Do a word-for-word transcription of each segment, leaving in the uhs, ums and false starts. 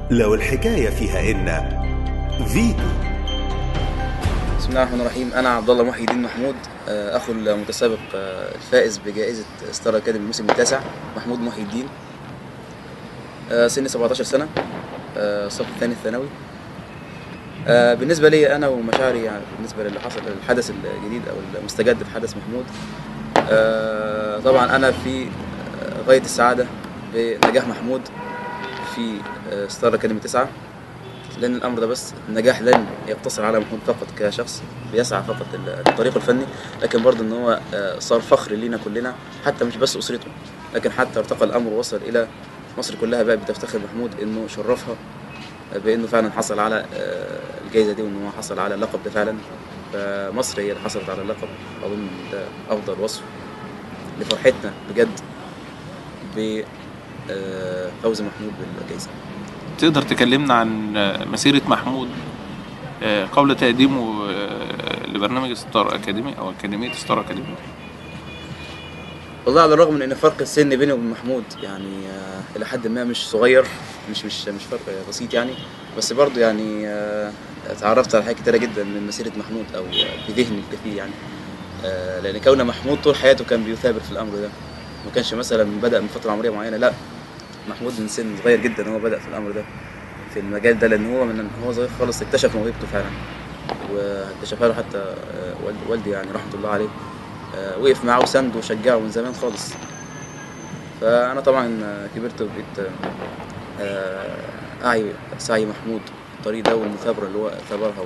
لو الحكاية فيها إن فيتو. بسم الله الرحمن الرحيم. انا عبد الله محي الدين محمود، اخو المتسابق الفائز بجائزه ستار اكاديمي الموسم التاسع محمود محي الدين. سني سبعتاشر سنه، الصف الثاني الثانوي. بالنسبه لي انا ومشاعري يعني بالنسبه للي حصل الحدث الجديد او المستجد في حدث محمود، طبعا انا في غايه السعاده بنجاح محمود في ستار اكاديمي تسعة، لأن الأمر ده بس النجاح لن يقتصر على محمود فقط كشخص بيسعى فقط للطريق الفني، لكن برضه إن هو صار فخر لينا كلنا، حتى مش بس أسرته، لكن حتى ارتقى الأمر ووصل إلى مصر كلها بقى بتفتخر محمود إنه شرفها بإنه فعلا حصل على الجائزة دي، وإنه حصل على اللقب ده فعلا. فمصر هي اللي حصلت على اللقب، أظن ده أفضل وصف لفرحتنا بجد بفوز محمود بالجائزة. تقدر تكلمنا عن مسيرة محمود قبل تقديمه لبرنامج ستار أكاديمي أو أكاديمية ستار أكاديمي؟ والله على الرغم من ان فرق السن بيني وبين محمود يعني الى حد ما مش صغير، مش مش مش فرق بسيط يعني، بس برضه يعني اتعرفت على حاجات كتيره جدا من مسيره محمود او في ذهني الكثير يعني، لان كون محمود طول حياته كان بيثابر في الامر ده، ما كانش مثلا بدا من فتره عمريه معينه، لا، محمود من سن صغير جدا هو بدا في الامر ده في المجال ده، لان هو من هو صغير خالص اكتشف موهبته فعلا، واكتشفها له حتى والدي يعني رحمه الله عليه، وقف معاه وسنده وشجعه من زمان خالص. فانا طبعا كبرت وبقيت اعي سعي محمود الطريق ده والمثابره اللي هو ثابرها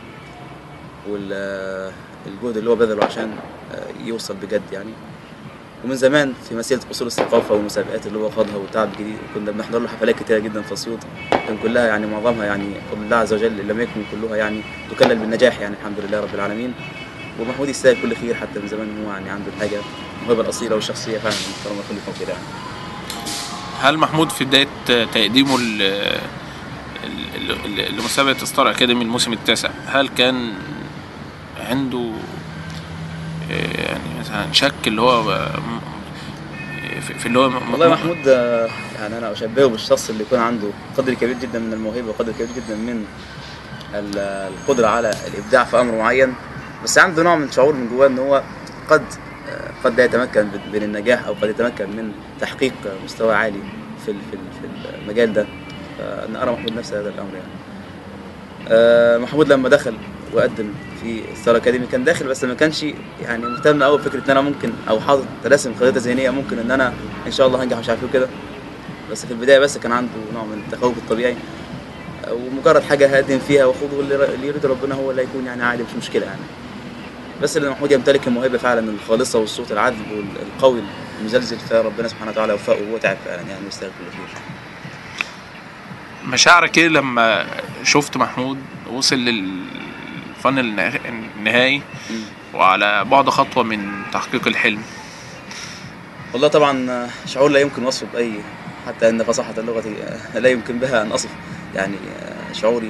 والجهد اللي هو بذله عشان يوصل بجد يعني. ومن زمان في مسيره اصول الثقافه والمسابقات اللي هو خاضها وتعب جديد، وكنا بنحضر له حفلات كتيره جدا في اسيوط، كان كلها يعني معظمها يعني بفضل الله عز وجل لم يكن كلها يعني تكلل بالنجاح يعني، الحمد لله رب العالمين. ومحمود يستاهل كل خير، حتى من زمان هو يعني عنده الحاجه الموهبه الاصيله والشخصيه فعلا محترمه كل فوق يعني. هل محمود في بدايه تقديمه لمسابقه ستار اكاديمي الموسم التاسع هل كان عنده يعني مثلا شك اللي هو في اللي هو والله محمود يعني انا اشبهه بالشخص اللي يكون عنده قدر كبير جدا من الموهبه وقدر كبير جدا من القدره على الابداع في امر معين، بس عنده نوع من شعور من جواه ان هو قد قد لا يتمكن من النجاح او قد يتمكن من تحقيق مستوى عالي في في في المجال ده. فانا ارى محمود نفس هذا الامر يعني. محمود لما دخل وقدم في ستار اكاديمي كان داخل بس ما كانش يعني مهتم قوي بفكره ان انا ممكن او حاطط راسم خريطه ذهنيه ممكن ان انا ان شاء الله هنجح مش عارف ايه كده، بس في البدايه بس كان عنده نوع من التخوف الطبيعي، ومجرد حاجه هقدم فيها واخوض واللي يريد ربنا هو اللي هيكون يعني عادي مش مشكله يعني. بس اللي محمود يمتلك الموهبه فعلا الخالصه والصوت العذب والقوي المزلزل، فربنا سبحانه وتعالى وفقه وهو تعب فعلا يعني يستاهل كل خير. مشاعرك ايه لما شفت محمود وصل للفن النهائي وعلى بعد خطوه من تحقيق الحلم؟ والله طبعا شعور لا يمكن وصفه باي، حتى ان فصاحه اللغه لا يمكن بها ان اصف يعني شعوري،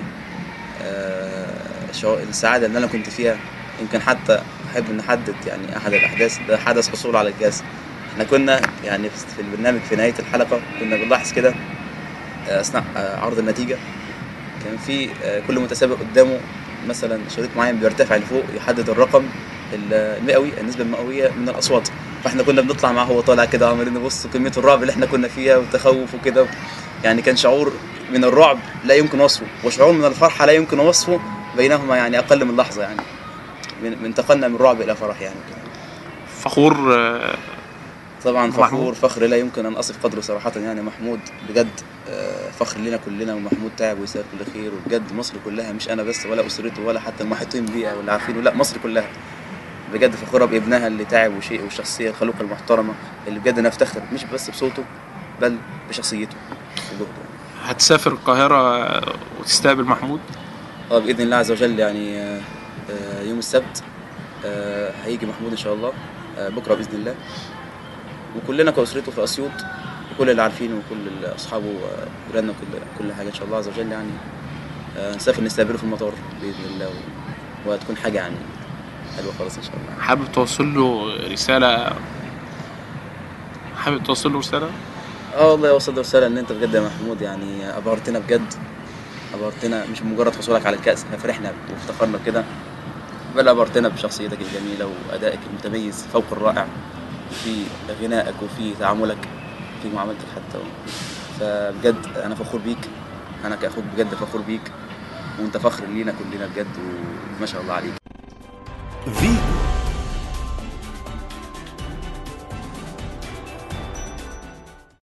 شعور السعاده اللي انا كنت فيها. يمكن حتى احب ان احدد يعني احد الاحداث ده حدث حصول على الكاس. احنا كنا يعني في البرنامج في نهايه الحلقه كنا بنلاحظ كده اثناء عرض النتيجه كان في كل متسابق قدامه مثلا شريط معين بيرتفع لفوق يحدد الرقم المئوي، النسبه المئويه من الاصوات، فاحنا كنا بنطلع معاه وهو طالع كده عمالين نبص كميه الرعب اللي احنا كنا فيها والتخوف وكده يعني. كان شعور من الرعب لا يمكن وصفه وشعور من الفرحه لا يمكن وصفه، بينهما يعني اقل من لحظه يعني، من انتقلنا من رعب الى فرح يعني. فخور طبعا فخور فخر لا يمكن ان اصف قدره صراحه يعني. محمود بجد فخر لنا كلنا، ومحمود تعب ويستاهل كل خير، وبجد مصر كلها مش انا بس ولا اسرته ولا حتى المحيطين بيه واللي عارفينه، لا مصر كلها بجد فخوره بابنها اللي تعب وشيء والشخصيه الخلوقه المحترمه اللي بجد نفتخر مش بس بصوته بل بشخصيته وجهده. هتسافر القاهره وتستقبل محمود؟ اه باذن الله عز وجل يعني يوم السبت هيجي محمود ان شاء الله بكره باذن الله، وكلنا كأسرته في اسيوط وكل اللي عارفينه وكل اصحابه جيراننا وكل كل حاجه ان شاء الله عز وجل يعني نسافر نستقبله في المطار باذن الله، وهتكون حاجه يعني حلوه خالص ان شاء الله. حابب توصل له رساله حابب توصل له رساله اه والله وصل رسالة ان انت بجد يا محمود يعني ابهرتنا بجد، ابهرتنا مش مجرد حصولك على الكأس، احنا فرحنا وافتخرنا بكده، بل ابهرتنا بشخصيتك الجميلة وادائك المتميز فوق الرائع في غنائك وفي تعاملك في معاملتك حتى. فبجد انا فخور بيك، انا كاخوك بجد فخور بيك، وانت فخر لينا كلنا بجد، وما شاء الله عليك. فيتو.